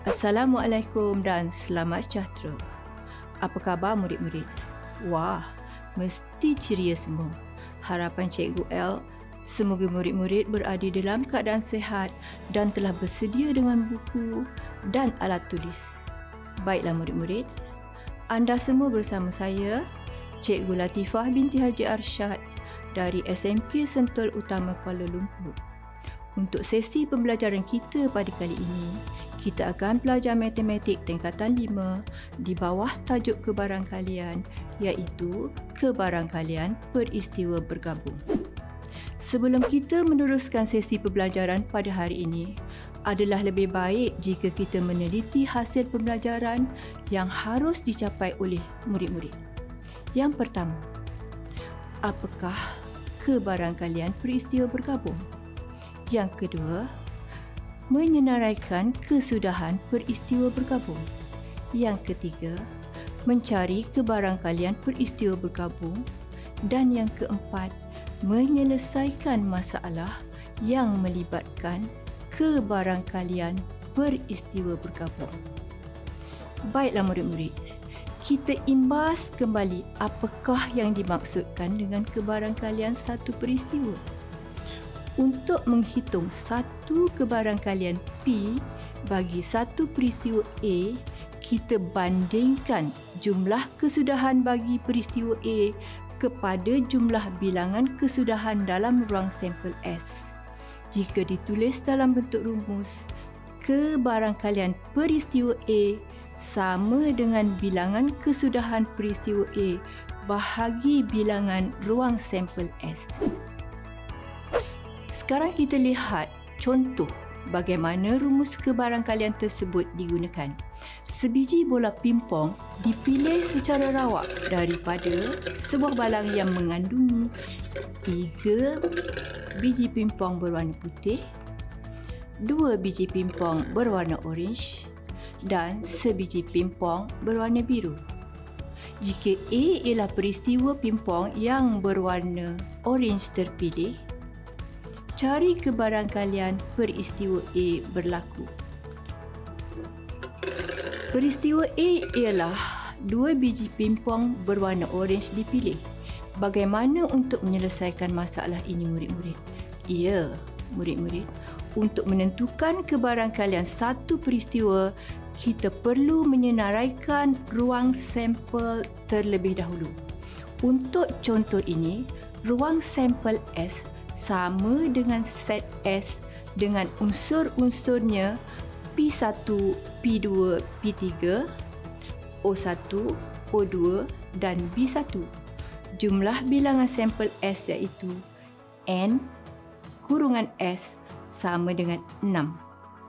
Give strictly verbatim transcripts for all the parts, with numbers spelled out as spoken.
Assalamualaikum dan selamat sejahtera. Apa khabar murid-murid? Wah, mesti ceria semua. Harapan Cikgu L, semoga murid-murid berada dalam keadaan sihat dan telah bersedia dengan buku dan alat tulis. Baiklah murid-murid, anda semua bersama saya, Cikgu Latifah binti Haji Arsyad dari S M K Sentul Utama Kuala Lumpur. Untuk sesi pembelajaran kita pada kali ini, kita akan belajar matematik tingkatan lima di bawah tajuk kebarangkalian, iaitu kebarangkalian peristiwa bergabung. Sebelum kita meneruskan sesi pembelajaran pada hari ini, adalah lebih baik jika kita meneliti hasil pembelajaran yang harus dicapai oleh murid-murid. Yang pertama, apakah kebarangkalian peristiwa bergabung? Yang kedua, menyenaraikan kesudahan peristiwa bergabung. Yang ketiga, mencari kebarangkalian peristiwa bergabung. Dan yang keempat, menyelesaikan masalah yang melibatkan kebarangkalian peristiwa bergabung. Baiklah murid-murid, kita imbas kembali apakah yang dimaksudkan dengan kebarangkalian satu peristiwa. Untuk menghitung satu kebarangkalian P bagi satu peristiwa A, kita bandingkan jumlah kesudahan bagi peristiwa A kepada jumlah bilangan kesudahan dalam ruang sampel S. Jika ditulis dalam bentuk rumus, kebarangkalian peristiwa A sama dengan bilangan kesudahan peristiwa A bahagi bilangan ruang sampel S. Sekarang kita lihat contoh bagaimana rumus kebarangkalian tersebut digunakan. Sebiji bola pimpong dipilih secara rawak daripada sebuah balang yang mengandungi tiga biji pimpong berwarna putih, dua biji pimpong berwarna orange dan sebiji pimpong berwarna biru. Jika A ialah peristiwa pimpong yang berwarna orange terpilih, cari kebarangkalian peristiwa A berlaku. Peristiwa A ialah dua biji pimpong berwarna orange dipilih. Bagaimana untuk menyelesaikan masalah ini murid-murid? Ya, murid-murid, untuk menentukan kebarangkalian satu peristiwa, kita perlu menyenaraikan ruang sampel terlebih dahulu. Untuk contoh ini, ruang sampel S sama dengan set S dengan unsur-unsurnya P satu, P dua, P tiga, O satu, O dua dan B satu. Jumlah bilangan sampel S iaitu N kurungan S sama dengan enam.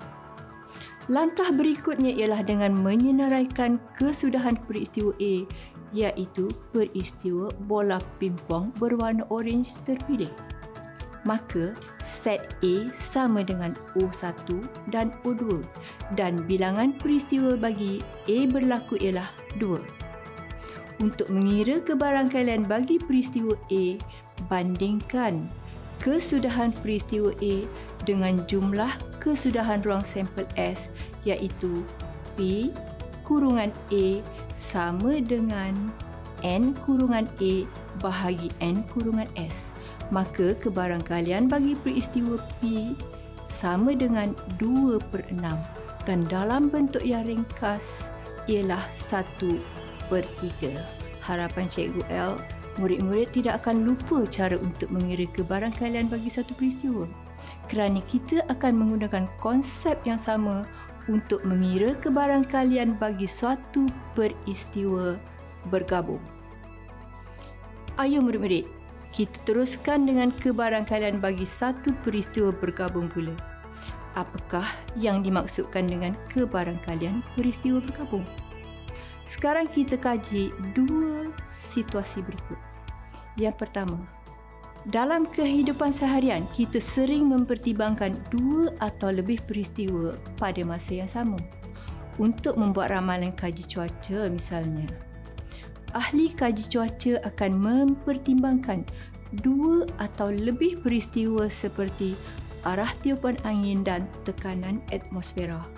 Langkah berikutnya ialah dengan menyenaraikan kesudahan peristiwa A, iaitu peristiwa bola pimpong berwarna orange terpilih. Maka set A sama dengan O satu dan O dua dan bilangan peristiwa bagi A berlaku ialah dua. Untuk mengira kebarangkalian bagi peristiwa A, bandingkan kesudahan peristiwa A dengan jumlah kesudahan ruang sampel S, iaitu P kurungan A sama dengan N kurungan A bahagi N kurungan S. Maka kebarangkalian bagi peristiwa P sama dengan dua per enam dan dalam bentuk yang ringkas ialah satu per tiga. Harapan Cikgu L, murid-murid tidak akan lupa cara untuk mengira kebarangkalian bagi satu peristiwa, kerana kita akan menggunakan konsep yang sama untuk mengira kebarangkalian bagi suatu peristiwa bergabung. Ayo murid-murid, kita teruskan dengan kebarangkalian bagi satu peristiwa bergabung pula. Apakah yang dimaksudkan dengan kebarangkalian peristiwa bergabung? Sekarang kita kaji dua situasi berikut. Yang pertama, dalam kehidupan seharian, kita sering mempertimbangkan dua atau lebih peristiwa pada masa yang sama. Untuk membuat ramalan kaji cuaca misalnya, ahli kaji cuaca akan mempertimbangkan dua atau lebih peristiwa seperti arah tiupan angin dan tekanan atmosfera.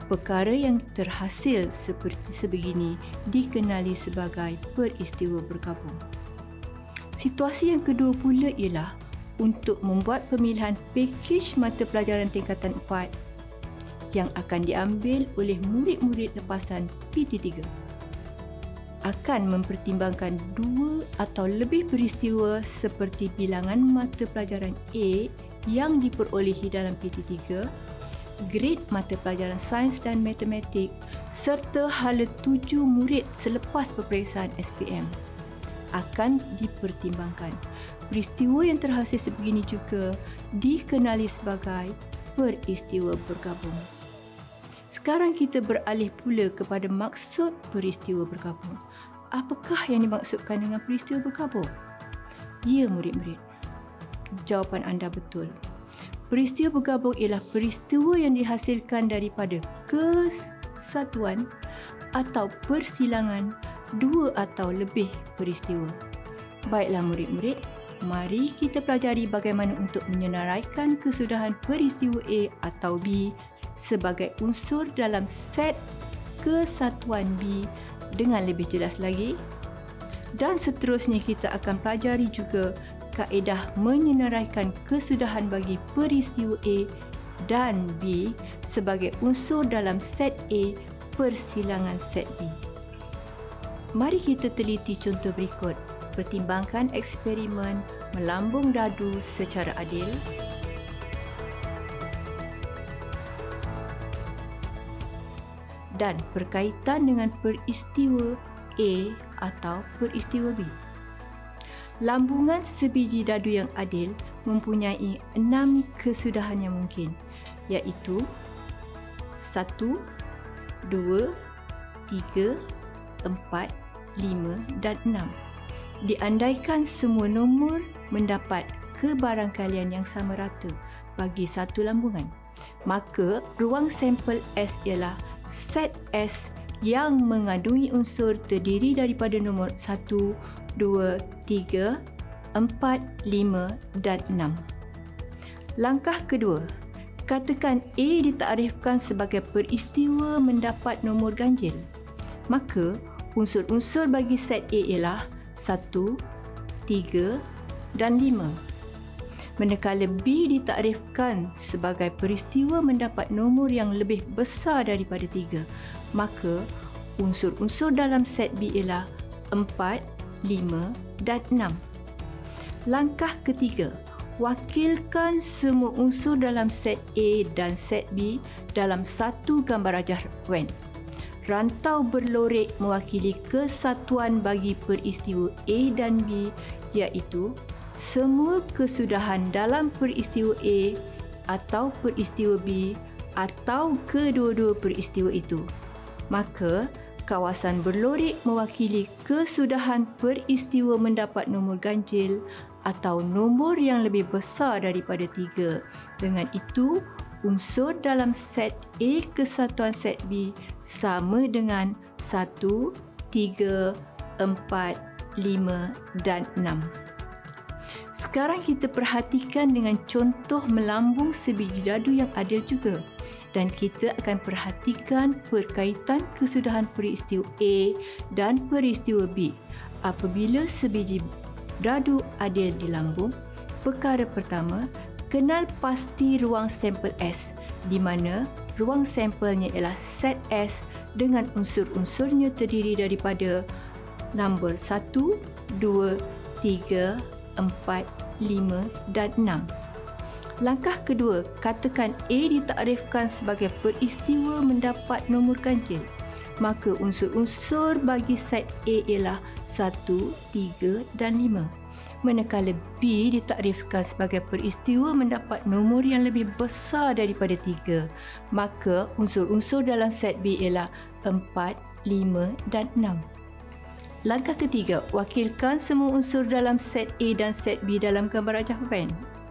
Perkara yang terhasil seperti sebegini dikenali sebagai peristiwa bergabung. Situasi yang kedua pula ialah untuk membuat pemilihan pakej mata pelajaran tingkatan empat yang akan diambil oleh murid-murid lepasan P T tiga. Akan mempertimbangkan dua atau lebih peristiwa seperti bilangan mata pelajaran A yang diperolehi dalam P T tiga, grade mata pelajaran sains dan matematik serta hala tuju murid selepas peperiksaan S P M akan dipertimbangkan. Peristiwa yang terhasil sebegini juga dikenali sebagai peristiwa bergabung. Sekarang kita beralih pula kepada maksud peristiwa bergabung. Apakah yang dimaksudkan dengan peristiwa bergabung? Ya, murid-murid. Jawapan anda betul. Peristiwa bergabung ialah peristiwa yang dihasilkan daripada kesatuan atau persilangan dua atau lebih peristiwa. Baiklah murid-murid, mari kita pelajari bagaimana untuk menyenaraikan kesudahan peristiwa A atau B sebagai unsur dalam set kesatuan B dengan lebih jelas lagi. Dan seterusnya kita akan pelajari juga kaedah menyenaraikan kesudahan bagi peristiwa A dan B sebagai unsur dalam set A persilangan set B. Mari kita teliti contoh berikut. Pertimbangkan eksperimen melambung dadu secara adil. Dan berkaitan dengan peristiwa A atau peristiwa B. Lambungan sebiji dadu yang adil mempunyai enam kesudahan yang mungkin, iaitu satu, dua, tiga, empat, lima dan enam. Diandaikan semua nombor mendapat kebarangkalian yang sama rata bagi satu lambungan, maka ruang sampel S ialah set S yang mengandungi unsur terdiri daripada nombor satu, dua, tiga, empat, lima dan enam. Langkah kedua, katakan A ditakdirkan sebagai peristiwa mendapat nombor ganjil. Maka unsur-unsur bagi set A ialah satu, tiga dan lima. Manakala B ditakdirkan sebagai peristiwa mendapat nombor yang lebih besar daripada tiga, maka unsur-unsur dalam set B ialah empat, lima dan enam. Langkah ketiga, wakilkan semua unsur dalam set A dan set B dalam satu gambar rajah Venn. Rantau berlorek mewakili kesatuan bagi peristiwa A dan B, iaitu semua kesudahan dalam peristiwa A atau peristiwa B atau kedua-dua peristiwa itu. Maka, kawasan berlorek mewakili kesudahan peristiwa mendapat nombor ganjil atau nombor yang lebih besar daripada tiga. Dengan itu, unsur dalam set A kesatuan set B sama dengan satu, tiga, empat, lima dan enam. Sekarang kita perhatikan dengan contoh melambung sebiji dadu yang adil juga. Dan kita akan perhatikan perkaitan kesudahan peristiwa A dan peristiwa B. Apabila sebiji dadu adil dilambung, perkara pertama, kenal pasti ruang sampel S, di mana ruang sampelnya ialah set S dengan unsur-unsurnya terdiri daripada nombor satu, dua, tiga, empat, lima dan enam. Langkah kedua, katakan A ditakdirkan sebagai peristiwa mendapat nombor ganjil. Maka unsur-unsur bagi set A ialah satu, tiga dan lima. Manakala B ditakdirkan sebagai peristiwa mendapat nombor yang lebih besar daripada tiga, maka unsur-unsur dalam set B ialah empat, lima dan enam. Langkah ketiga, wakilkan semua unsur dalam set A dan set B dalam gambar rajah Venn.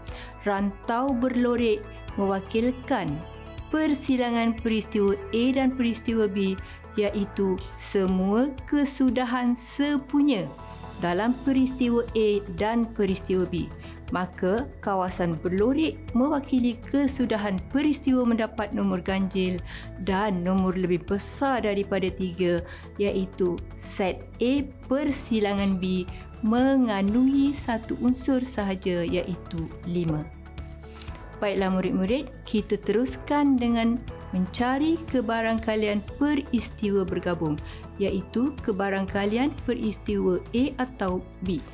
Rantau berlorek mewakilkan persilangan peristiwa A dan peristiwa B, iaitu semua kesudahan sepunya dalam peristiwa A dan peristiwa B. maka kawasan berlorik mewakili kesudahan peristiwa mendapat nombor ganjil dan nombor lebih besar daripada tiga, iaitu set A persilangan B mengandungi satu unsur sahaja, iaitu lima. Baiklah murid-murid, kita teruskan dengan mencari kebarangkalian peristiwa bergabung, iaitu kebarangkalian peristiwa A atau B.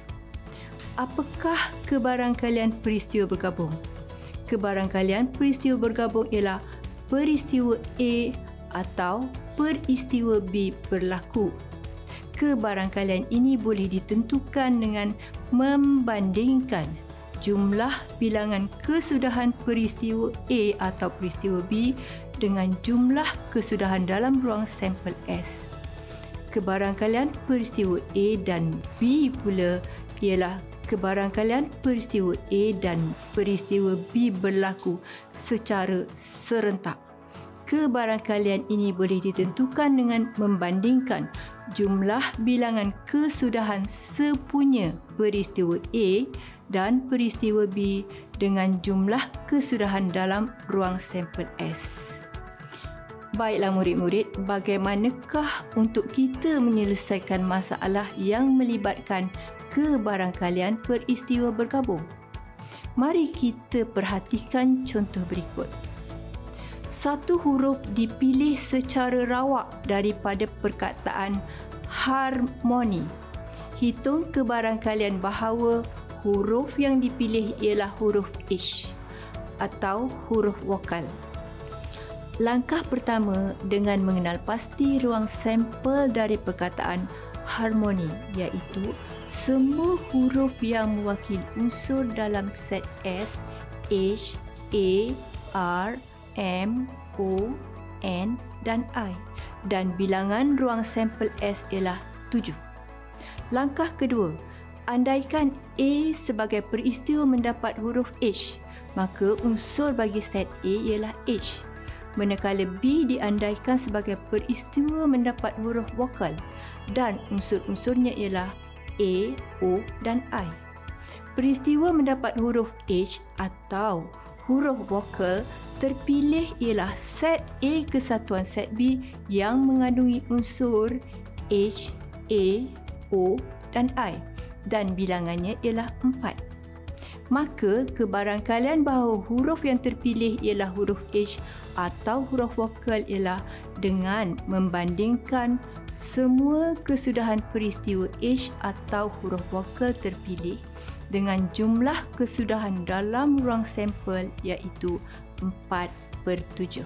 Apakah kebarangkalian peristiwa bergabung? Kebarangkalian peristiwa bergabung ialah peristiwa A atau peristiwa B berlaku. Kebarangkalian ini boleh ditentukan dengan membandingkan jumlah bilangan kesudahan peristiwa A atau peristiwa B dengan jumlah kesudahan dalam ruang sampel S. Kebarangkalian peristiwa A dan B pula ialah kebarangkalian peristiwa A dan peristiwa B berlaku secara serentak. Kebarangkalian ini boleh ditentukan dengan membandingkan jumlah bilangan kesudahan sepunya peristiwa A dan peristiwa B dengan jumlah kesudahan dalam ruang sampel S. Baiklah murid-murid, bagaimanakah untuk kita menyelesaikan masalah yang melibatkan kebarangkalian peristiwa bergabung? Mari kita perhatikan contoh berikut. Satu huruf dipilih secara rawak daripada perkataan harmoni. Hitung kebarangkalian bahawa huruf yang dipilih ialah huruf H atau huruf vokal. Langkah pertama dengan mengenal pasti ruang sampel dari perkataan harmoni, iaitu semua huruf yang mewakili unsur dalam set S, H, A, R, M, O, N dan I, dan bilangan ruang sampel S ialah tujuh. Langkah kedua, andaikan A sebagai peristiwa mendapat huruf H, maka unsur bagi set A ialah H. Manakala B diandaikan sebagai peristiwa mendapat huruf vokal dan unsur-unsurnya ialah A, O dan I. Peristiwa mendapat huruf H atau huruf vokal terpilih ialah set A kesatuan set B yang mengandungi unsur H, A, O dan I dan bilangannya ialah empat. Maka kebarangkalian bahawa huruf yang terpilih ialah huruf H atau huruf vokal ialah dengan membandingkan semua kesudahan peristiwa H atau huruf vokal terpilih dengan jumlah kesudahan dalam ruang sampel, iaitu empat per tujuh.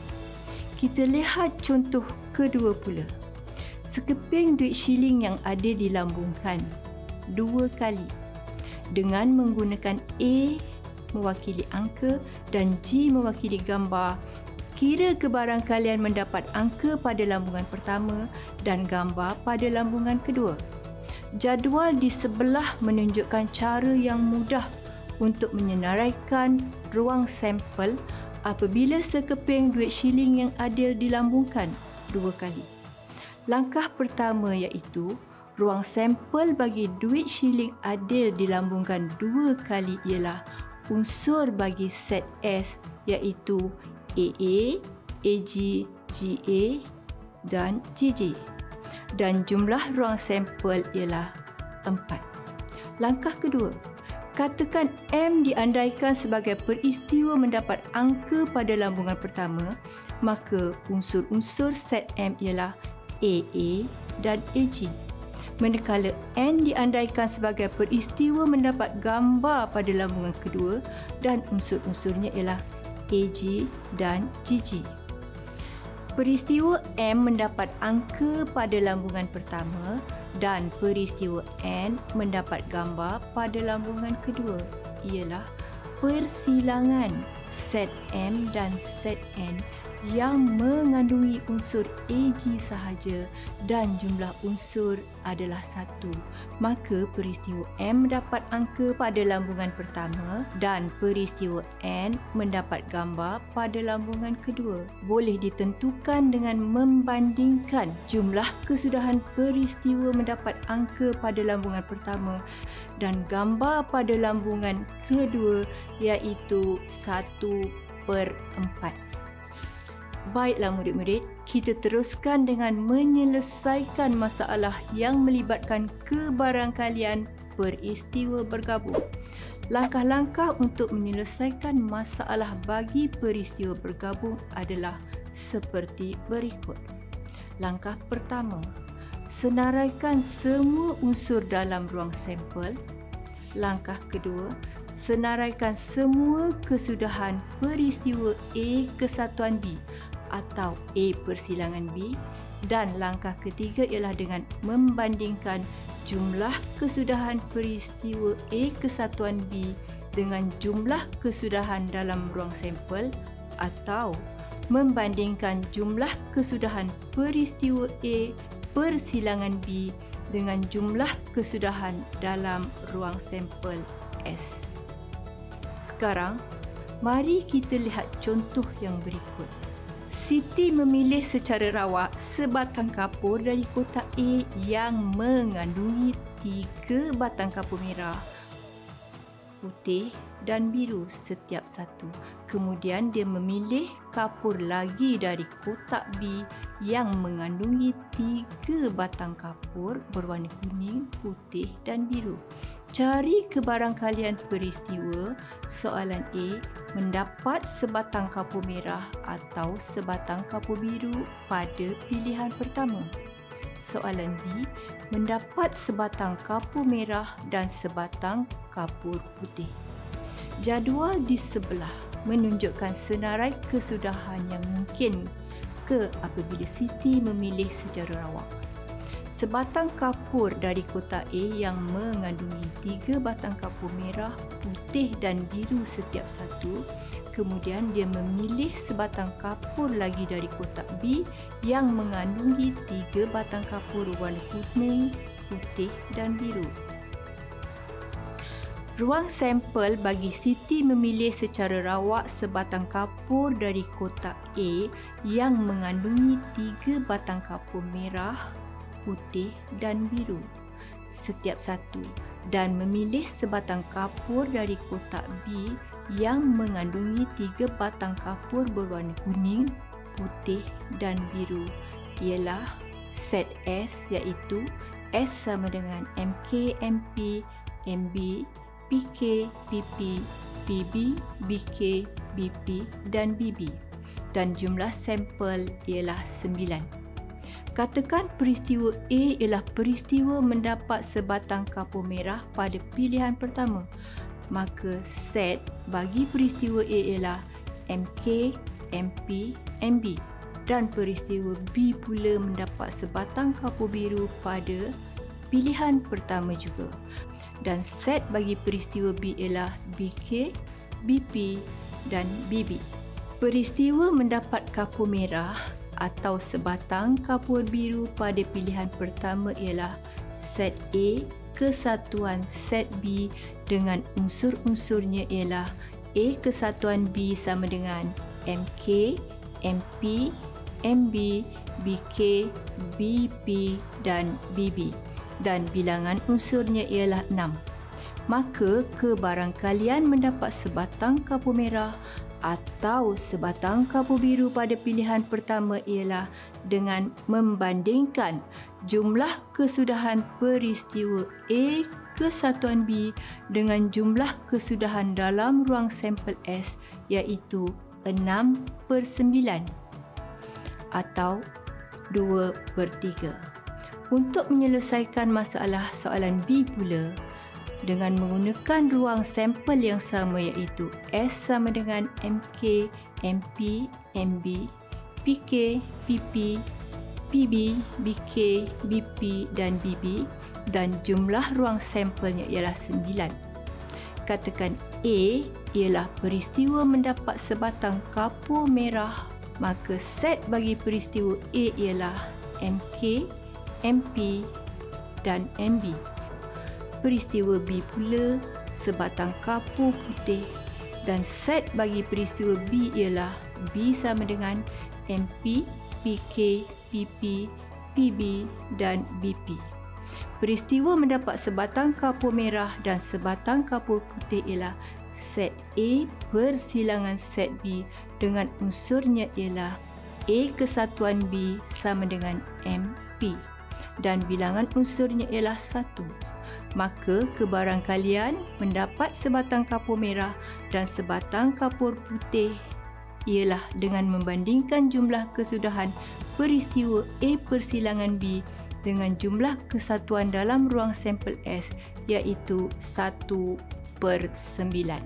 Kita lihat contoh kedua pula. Sekeping duit shilling yang ada dilambungkan dua kali dengan menggunakan A mewakili angka dan G mewakili gambar. Kira kebarangkalian mendapat angka pada lambungan pertama dan gambar pada lambungan kedua. Jadual di sebelah menunjukkan cara yang mudah untuk menyenaraikan ruang sampel apabila sekeping duit shilling yang adil dilambungkan dua kali. Langkah pertama iaitu ruang sampel bagi duit shilling adil dilambungkan dua kali ialah unsur bagi set S, iaitu A A, A G, G A dan G G. Dan jumlah ruang sampel ialah empat. Langkah kedua, katakan M diandaikan sebagai peristiwa mendapat angka pada lambungan pertama, maka unsur-unsur set M ialah A A dan A G. Manakala N diandaikan sebagai peristiwa mendapat gambar pada lambungan kedua dan unsur-unsurnya ialah A G dan G G. Peristiwa M mendapat angka pada lambungan pertama dan peristiwa N mendapat gambar pada lambungan kedua ialah persilangan set M dan set N yang mengandungi unsur Ag sahaja dan jumlah unsur adalah satu, maka peristiwa M mendapat angka pada lambungan pertama dan peristiwa N mendapat gambar pada lambungan kedua. Boleh ditentukan dengan membandingkan jumlah kesudahan peristiwa mendapat angka pada lambungan pertama dan gambar pada lambungan kedua, iaitu satu per empat. Baiklah murid-murid, kita teruskan dengan menyelesaikan masalah yang melibatkan kebarangkalian peristiwa bergabung. Langkah-langkah untuk menyelesaikan masalah bagi peristiwa bergabung adalah seperti berikut. Langkah pertama, senaraikan semua unsur dalam ruang sampel. Langkah kedua, senaraikan semua kesudahan peristiwa A kesatuan B atau A persilangan B, dan langkah ketiga ialah dengan membandingkan jumlah kesudahan peristiwa A kesatuan B dengan jumlah kesudahan dalam ruang sampel atau membandingkan jumlah kesudahan peristiwa A persilangan B dengan jumlah kesudahan dalam ruang sampel S. Sekarang, mari kita lihat contoh yang berikut. Siti memilih secara rawak sebatang kapur dari kotak A yang mengandungi tiga batang kapur merah, putih dan biru setiap satu. Kemudian dia memilih kapur lagi dari kotak B yang mengandungi tiga batang kapur berwarna kuning, putih dan biru. Cari kebarangkalian peristiwa soalan A mendapat sebatang kapur merah atau sebatang kapur biru pada pilihan pertama. Soalan B mendapat sebatang kapur merah dan sebatang kapur putih. Jadual di sebelah menunjukkan senarai kesudahan yang mungkin ke apabila Siti memilih secara rawak. Sebatang kapur dari kotak A yang mengandungi tiga batang kapur merah, putih dan biru setiap satu. Kemudian dia memilih sebatang kapur lagi dari kotak B yang mengandungi tiga batang kapur warna kuning, putih dan biru. Ruang sampel bagi Siti memilih secara rawak sebatang kapur dari kotak A yang mengandungi tiga batang kapur merah, putih dan biru setiap satu dan memilih sebatang kapur dari kotak B yang mengandungi tiga batang kapur berwarna kuning, putih dan biru, ialah set S, iaitu S sama dengan M K, M P, M B, P K, P P, P B, B K, B P dan B B, dan jumlah sampel ialah sembilan. Katakan peristiwa A ialah peristiwa mendapat sebatang kapur merah pada pilihan pertama. Maka set bagi peristiwa A ialah M K, M P, M B dan peristiwa B pula mendapat sebatang kapur biru pada pilihan pertama juga. Dan set bagi peristiwa B ialah B K, B P dan B B. Peristiwa mendapat kapur merah atau sebatang kapur biru pada pilihan pertama ialah set A kesatuan set B dengan unsur-unsurnya ialah A kesatuan B sama dengan M K, M P, M B, B K, B P dan B B dan bilangan unsurnya ialah enam. Maka kebarangkalian mendapat sebatang kapur merah atau sebatang kapur biru pada pilihan pertama ialah dengan membandingkan jumlah kesudahan peristiwa A kesatuan B dengan jumlah kesudahan dalam ruang sampel S, iaitu enam per sembilan atau dua per tiga. Untuk menyelesaikan masalah soalan B pula, dengan menggunakan ruang sampel yang sama iaitu S sama dengan M K, M P, M B, P K, P P, P B, B K, B P dan B B dan jumlah ruang sampelnya ialah sembilan. Katakan A ialah peristiwa mendapat sebatang kapur merah, maka set bagi peristiwa A ialah M K, M P dan M B. Peristiwa B pula sebatang kapur putih dan set bagi peristiwa B ialah B sama dengan M P, P K, P P, P B dan B P. Peristiwa mendapat sebatang kapur merah dan sebatang kapur putih ialah set A persilangan set B dengan unsurnya ialah A kesatuan B sama dengan M P dan bilangan unsurnya ialah satu. Maka kebarangkalian mendapat sebatang kapur merah dan sebatang kapur putih ialah dengan membandingkan jumlah kesudahan peristiwa A persilangan B dengan jumlah kesatuan dalam ruang sampel S iaitu satu per sembilan.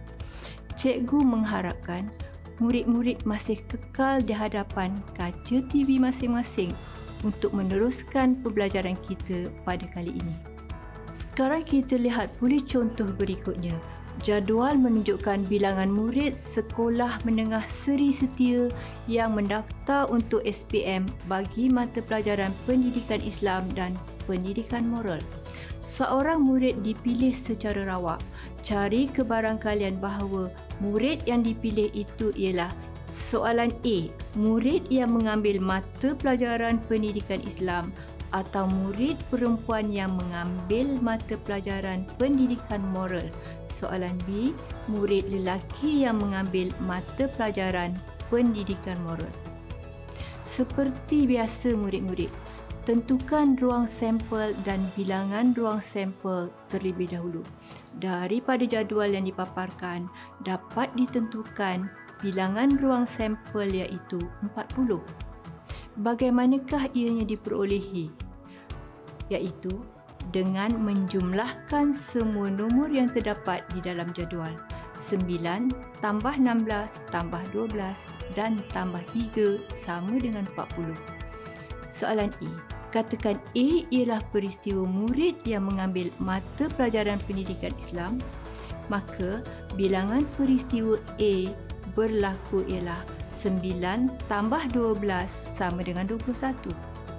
Cikgu mengharapkan murid-murid masih kekal di hadapan kaca T V masing-masing untuk meneruskan pembelajaran kita pada kali ini. Sekarang kita lihat pulih contoh berikutnya. Jadual menunjukkan bilangan murid sekolah menengah Seri Setia yang mendaftar untuk S P M bagi mata pelajaran Pendidikan Islam dan Pendidikan Moral. Seorang murid dipilih secara rawak. Cari kebarangkalian bahawa murid yang dipilih itu ialah soalan A, murid yang mengambil mata pelajaran Pendidikan Islam, atau murid perempuan yang mengambil mata pelajaran Pendidikan Moral. Soalan B, murid lelaki yang mengambil mata pelajaran Pendidikan Moral. Seperti biasa murid-murid, tentukan ruang sampel dan bilangan ruang sampel terlebih dahulu. Daripada jadual yang dipaparkan, dapat ditentukan bilangan ruang sampel iaitu empat puluh. Bagaimanakah ianya diperolehi? Iaitu dengan menjumlahkan semua nombor yang terdapat di dalam jadual. sembilan tambah enam belas tambah dua belas dan tambah tiga sama dengan empat puluh. Soalan A. Katakan A ialah peristiwa murid yang mengambil mata pelajaran Pendidikan Islam, maka bilangan peristiwa A berlaku ialah sembilan tambah dua belas sama dengan dua puluh satu.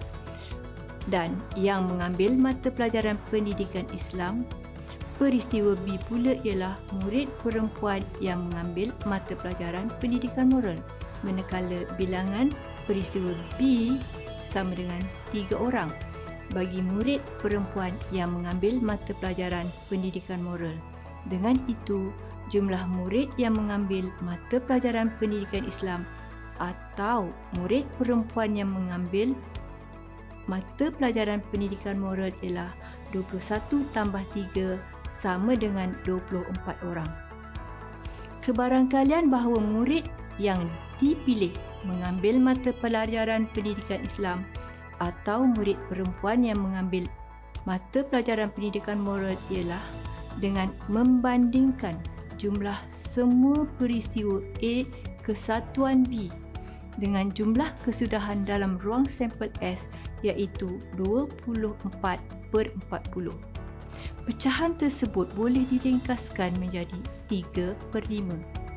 Dan yang mengambil mata pelajaran Pendidikan Islam, peristiwa B pula ialah murid perempuan yang mengambil mata pelajaran Pendidikan Moral, manakala bilangan peristiwa B sama dengan tiga orang bagi murid perempuan yang mengambil mata pelajaran Pendidikan Moral. Dengan itu, jumlah murid yang mengambil mata pelajaran Pendidikan Islam atau murid perempuan yang mengambil mata pelajaran Pendidikan Moral ialah dua puluh satu tambah tiga sama dengan dua puluh empat orang. Kebarangkalian bahawa murid yang dipilih mengambil mata pelajaran Pendidikan Islam atau murid perempuan yang mengambil mata pelajaran Pendidikan Moral ialah dengan membandingkan jumlah semua peristiwa A kesatuan B dengan jumlah kesudahan dalam ruang sampel S iaitu dua puluh empat per empat puluh. Pecahan tersebut boleh diringkaskan menjadi tiga per lima.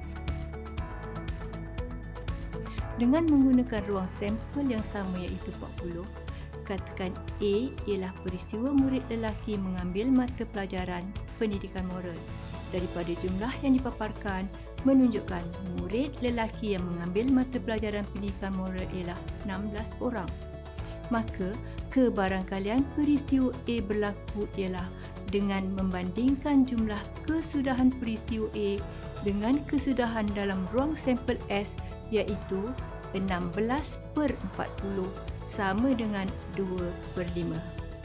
Dengan menggunakan ruang sampel yang sama iaitu empat puluh, katakan A ialah peristiwa murid lelaki mengambil mata pelajaran Pendidikan Moral. Daripada jumlah yang dipaparkan, menunjukkan murid lelaki yang mengambil mata pelajaran Pendidikan Moral ialah enam belas orang. Maka, kebarangkalian peristiwa A berlaku ialah dengan membandingkan jumlah kesudahan peristiwa A dengan kesudahan dalam ruang sampel S iaitu enam belas per empat puluh sama dengan dua per lima.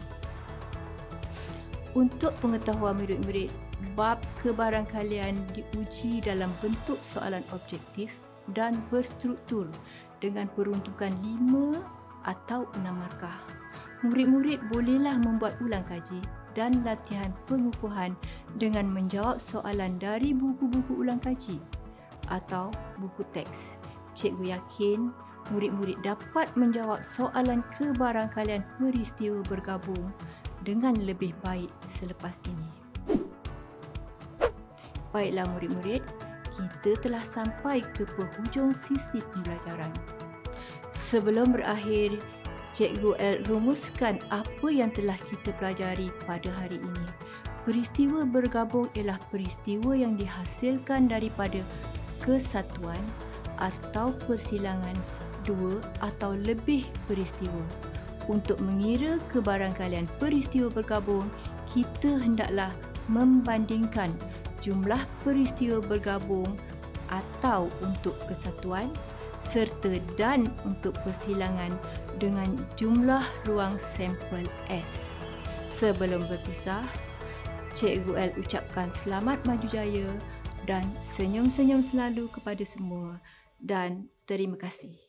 Untuk pengetahuan murid-murid, bab kebarangkalian diuji dalam bentuk soalan objektif dan berstruktur dengan peruntukan lima atau enam markah. Murid-murid bolehlah membuat ulang kaji dan latihan pengukuhan dengan menjawab soalan dari buku-buku ulang kaji atau buku teks. Cikgu yakin murid-murid dapat menjawab soalan kebarangkalian peristiwa bergabung dengan lebih baik selepas ini. Baiklah murid-murid, kita telah sampai ke penghujung sisi pembelajaran. Sebelum berakhir, Cikgu L rumuskan apa yang telah kita pelajari pada hari ini. Peristiwa bergabung ialah peristiwa yang dihasilkan daripada kesatuan atau persilangan dua atau lebih peristiwa. Untuk mengira kebarangkalian peristiwa bergabung, kita hendaklah membandingkan jumlah peristiwa bergabung atau untuk kesatuan serta dan untuk persilangan dengan jumlah ruang sampel S. Sebelum berpisah, Cikgu L ucapkan selamat maju jaya dan senyum-senyum selalu kepada semua dan terima kasih.